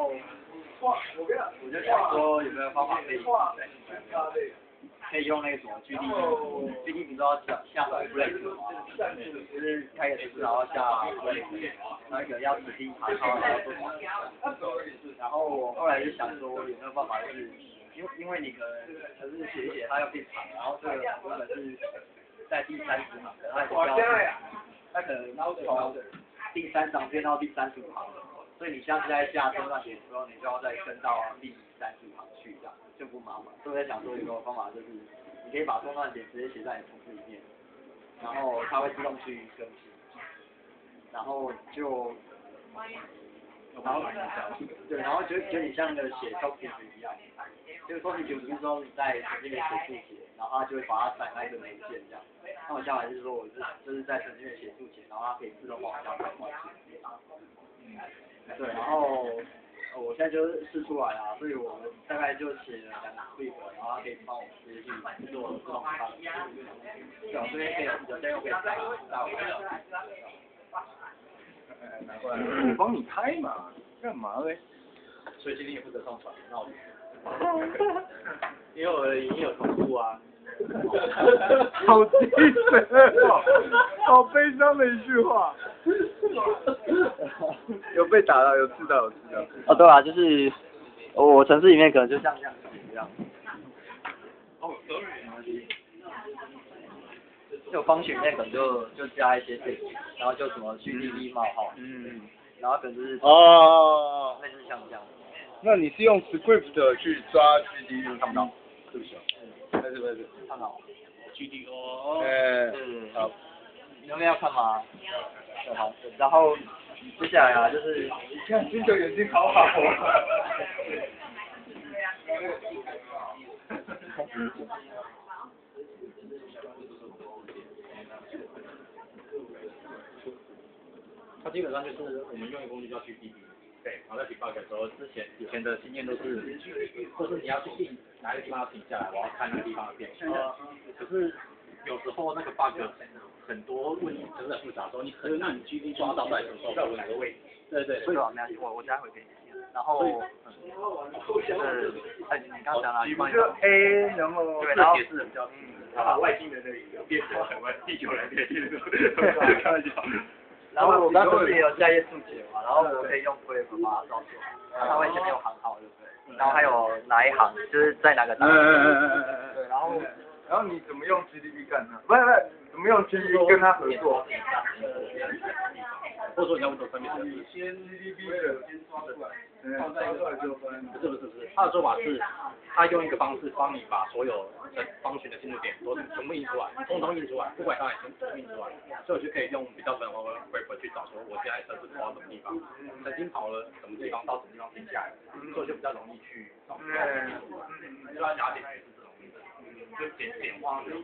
后我就想说有没有方法可以用那个什么 GD 你知道下 break 吗？就是开个程式然后下 break， 然后一个要指定爬超，然后做跑。然后我后来就想说有没有办法就是因为你可能程式写一写它要变长，然后这个原本是在第30行的，它可能从第3行变到第35行，所以你下次在下中段点的时候，你就要再跟到第30行去，这样就不麻烦。所以我在想说有个方法就是，你可以把中段点直接写在你程式里面，然后它会自动去更新，然后对，然后就有点像那个写 document 一样，就是 document 就是说你在程序里面写注解，然后它就会把它载在一个文件这样。那我下来就是说我就是在程序里面写注解，然后它可以自动帮我加载过来。对，然后我现在就是试出来了，所以我大概就写了2个 script， 然后它可以帮我直接去做自动化。对，我这边可以有些又可以打拿过来，我帮你开嘛，干嘛嘞？ 所以今天也负责上传，那我因为我的影有同步啊。 好低沉哦，好悲伤的一句话。有被打到，有刺到。 哦，对啊，就是我城市里面可能就像这样一样。哦，sorry。就方选里面可能就加一些这个，然后就什么 GDB 冒号，然后可能就是哦， 类似像这样。 那你是用 script 去抓 GDB？ 看不到， 对不起，没事， 看到 GDO。好， 你那边要看吗？对，好，然后接下来啊，就是你看金球眼睛好好哦。 它基本上就是我们用一个工具叫 GDB， 对，然后在 debug 的时候，以前的经验都是你要去定哪一个地方要停下来，我要看那个地方的变形。可是有时候那个 bug 很多问题真的复杂的时候，你很难抓到在我哪个位置。对。 所以没关系，我待会给你。然后你刚刚讲了， 你不是 A， 然后对，然后解释比较把外星人的变成我们地球人变成，开玩笑。 然后我刚刚不是也有加一些注解嘛，然后我可以用 graph 把它照出来，它会前面有行号，对不对？然后还有哪一行，就是在哪个档。对，然后你怎么用 GDB 干它？不是，怎么用 GDB 跟他合作？ 或者说你要问多分辨的， 先 GDB 的先抓出来，放在一个就分。 不是，他的做法是，他用一个方式帮你把所有方选的进入点都全部印出来，通通印出来，不管它哪全部印出来，所以我就可以用比较短的 web 去找说我现在车子跑到什么地方，曾经跑了什么地方到什么地方停下来，所以就比较容易去找。就要加点也是这种意思，就简化的。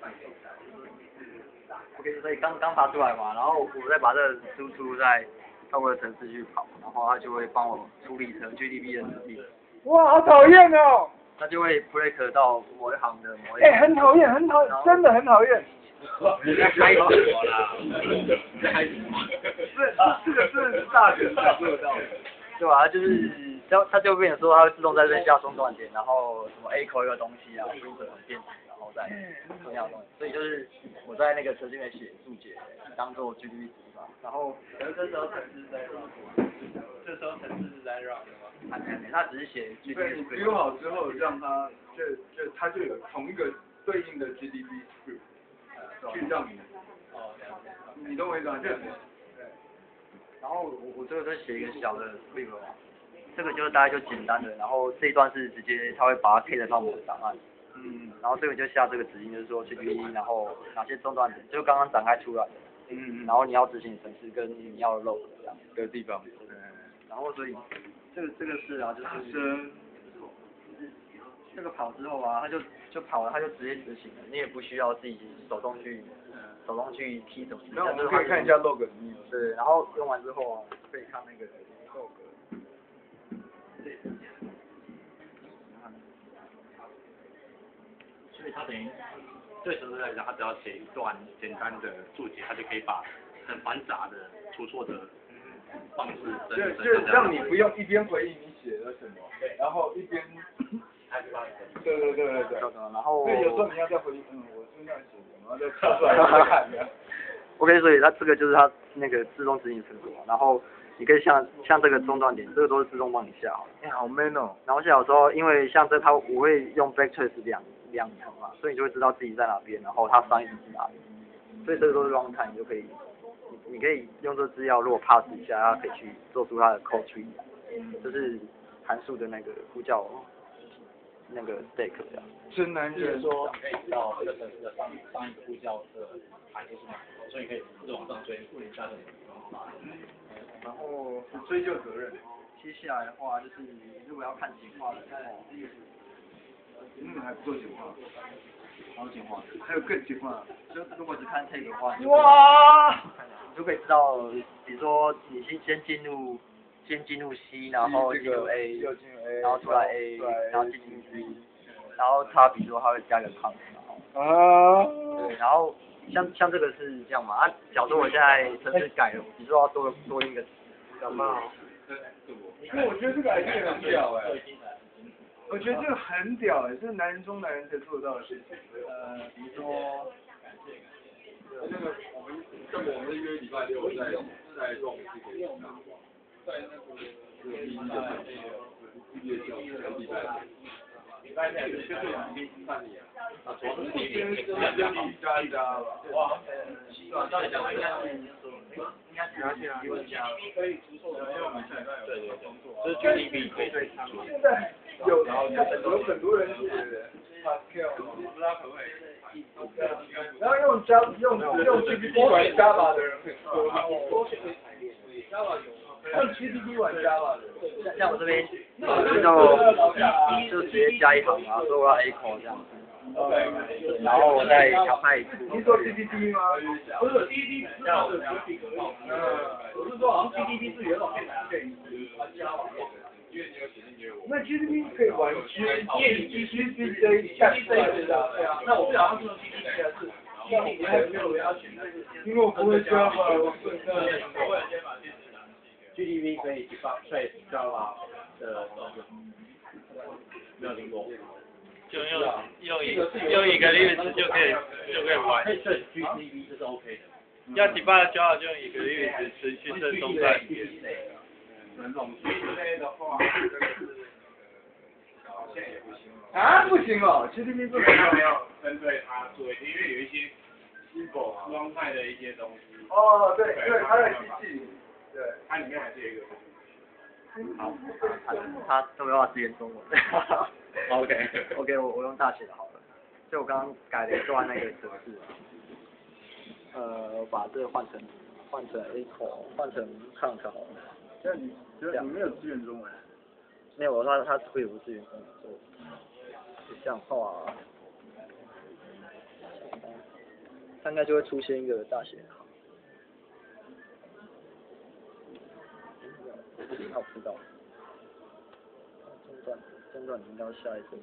OK， 所以刚爬出来嘛，然后我再把这个输出在透过程式去跑，然后它就会帮我处理成 GDB 的能力。 哇，好讨厌哦！ 它就会 break 到某一行的某一行。 很讨厌，真的很讨厌。 你在开什么啦？在开什么？ 这个是大学才做到的。 对吧？就是它就变成说，它会自动在这边下中断点，然后什么 A 扣一个东西啊，或者变形，然后再重要的东西。所以就是我在那个程序里面写注解，当做 GDB 值吧。然后这时候程式在 run 的吗？ 他只是写 GDB。 对，你编好之后，让它它就有同一个对应的 GDB script 去让你。你懂我意思吗？对。 然后我这个再写一个小的 script 嘛，这个就是大概就简单的，然后这一段是直接它会把它 K 到某个档案，然后这个就下这个指令，就是说 GDB， 然后哪些中断点，就刚刚展开出来的，然后你要执行程式跟你要 load 这样的地方， 然后所以这个是啊，就是这个跑之后啊，它就跑了，它就直接执行了，你也不需要自己手动去踢什么。 那我们可以看一下 log 对，然后用完之后啊，可以看那个 log。 所以它等于对程式来讲，它只要写一段简单的注解，它就可以把很繁杂的出错的方式， 就让你不用一边回应你写了什么，然后一边，对， 然后对，有时候你要再回忆，我是那样写的，然后再跳出来再看的。 OK，所以它这个就是它那个自动执行程度，然后你可以像这个中断点，这个都是自动帮你下好。 好 man 哦。 然后下好之后，因为像我会用 backtrace 两层嘛，所以你就会知道自己在哪边，然后它上一层是哪里，所以这个都是 runtime，你就可以，你可以用这资料，如果 pass 一下，它可以去做出它的 code tree，就是函数的那个呼叫那个 stack 这样。 真难就是说可以知道这个城市的上一个呼叫的函数是哪个，所以你可以一直往上追，问一下这个。 然后追究责任。 接下来的话就是如果要看简化的话， 还不够简化， 还有简化的， 还有更简化。 就如果只看 tag 的话， 哇！ 你就可以知道，比如说你先进入 C， 然后进入 A， 然后出来 A， 然后进入 C， 然后它比如说它会加个 count， 对，然后像这个是这样嘛，假如说我现在程式改了，比如说要多一个干嘛？ 因为我觉得这个 idea 很屌我觉得这个很屌这是男人中男人才做得到的事情。 比如说， 那个我们约礼拜六在弄这个在那个第一的夜校礼拜六。礼拜六就是办理啊，主要是第一加一加吧。哇，照理讲应该可以出售的，因为我们现在有工作，就是 GDP 可以对他们。 现在有很多人写 Pascal， 我不知道可不可以。 然后用 GPT 玩 Java 的人很多。Java 有，用 GPT 玩 Java 的。 像我这边就直接加一行啊，说我要 A call 这样子。然后我再调派一次。 你说 GPT 吗？ 不是 GPT 是那个我是说好像 GPT 是有种可以因为你有写进给我。 那 GPT 可以玩 GCJ 对啊，那我不晓得他是用 GPT 还是。你还没有要选那个， 因为我不会 Java， 我不会 GDP 可以 trace Java 的东西，没有听过。 就用一个例子就可以玩。 可以 trace GDP 这是 OK 的。 要debug Java就用一个例子持续的中断。 那种类的话，现在也不行了。 啊，不行哦 ，GDP 不能要针对它做，因为有一些 symbol 状态的一些东西。 哦，对，它的机器，对， 它里面还是有一个。 好，他都要支援中文。OK， 我用大写的好了。所以我刚刚改了一段那个程式，我把这个换成 echo， 换成 count 好了。 这样你没有支援中文？ 没有，它会不支援中文，所以这样画，它应该就会出现一个大写号。好，知道。中断你应该要下一个。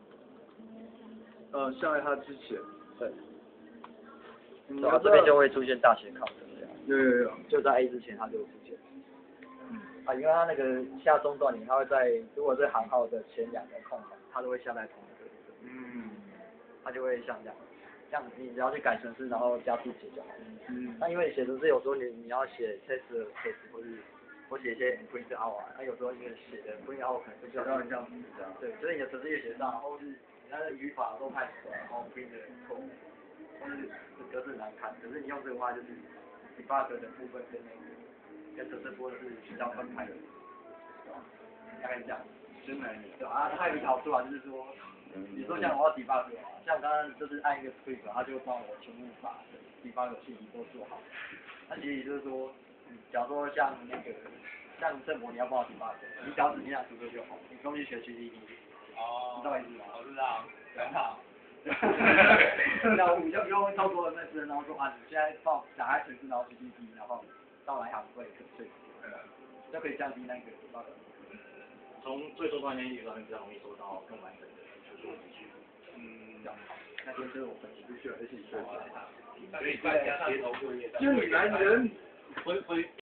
下在它之前。 对。然后这边就会出现大写 count 这样。 有。 就在 A 之前它就会出现。因为它那个下中断点，它会在如果是行号的前两个空档，它都会下在同一个。它就会像这样你只要去改程式，然后加速写就好。那因为写程式有时候你要写 test case 或写一些 print out 那有时候因为写的 print out 可能就比较这样子。 对，所以你的程式越写上，然后是你那个语法都太死了，然后 print 的错误，或是格式难看。可是你用这个话就是 debug 的部分跟程式部分是比较分开的，大概这样。 真难。 对啊，它有一个好处啊，就是说，比如说像我要 debug 像刚刚就是按一个 script， 它就会帮我全部把 debug 信息都做好。那其实就是说，假如说像正模你要帮我 debug， 你只要指定样读歌就好，你不用去学 GDP。知道意思吗？ 我知道，很好。 那我们就不用超多的那些，然后说你现在打开程式，然后 GDP， 然后到哪一行会对，就可以降低那个 debug。 从最终端那一个比较容易收到更完整的输出资讯。 那边就是我分析， 必须要一起学习。 所以大家街头作业。 就你男人。